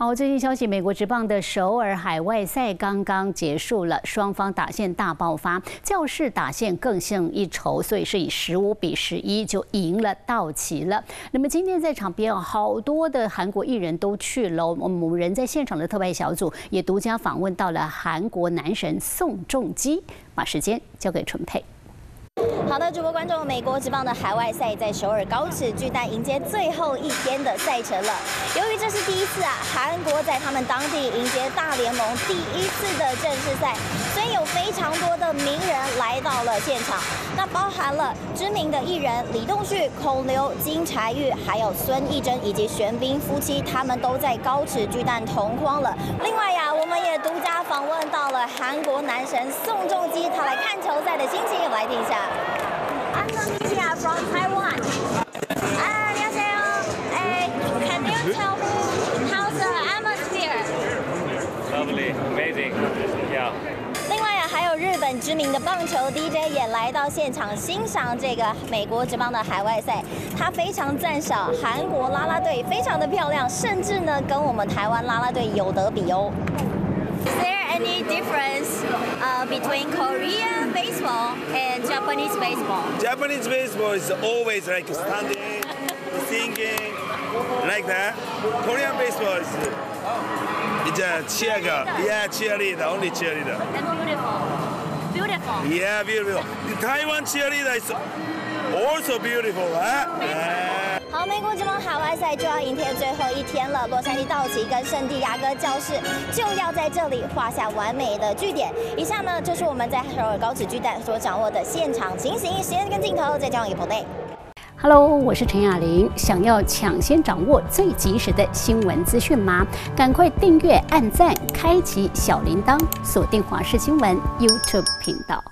好，最新消息，美国职棒的首尔海外赛刚刚结束了，双方打线大爆发，教士打线更胜一筹，所以是以15-11就赢了道奇了。那么今天在场边好多的韩国艺人都去了，我们人在现场的特派小组也独家访问到了韩国男神宋仲基，把时间交给纯佩。 好的，主播观众，美国职棒的海外赛在首尔高尺巨蛋迎接最后一天的赛程了。由于这是第一次韩国在他们当地迎接大联盟第一次的正式赛，所以有非常多的名人来到了现场。那包含了知名的艺人李栋旭、孔刘、金柴玉，还有孙艺珍以及玄彬夫妻，他们都在高尺巨蛋同框了。另外我们也独家访问到了韩国男神宋仲基，他来看球赛的心情，来听一下。 I'm Lucia from Taiwan. 안녕하세요. Can you tell me how's the atmosphere? Lovely, amazing, yeah. 另外还有日本知名的棒球 DJ 也来到现场欣赏这个美国职棒的海外赛，他非常赞赏韩国啦啦队非常的漂亮，甚至呢跟我们台湾啦啦队有得比哦。Is there any difference between Korean baseball and Japanese baseball? Japanese baseball is always like standing, singing, like that. Korean baseball is it's a cheerleader, only cheerleader. And beautiful, beautiful. Yeah, beautiful. The Taiwan cheerleader is also beautiful, huh? Yeah. 好，美国职棒海外赛就要迎接最后一天了，洛杉矶道奇跟圣地亚哥教士就要在这里画下完美的句点。以下呢，就是我们在首尔高尺巨蛋所掌握的现场情形、时间跟镜头，再交给 Play。 Hello， 我是陈雅玲。想要抢先掌握最及时的新闻资讯吗？赶快订阅、按赞、开启小铃铛，锁定华视新闻 YouTube 频道。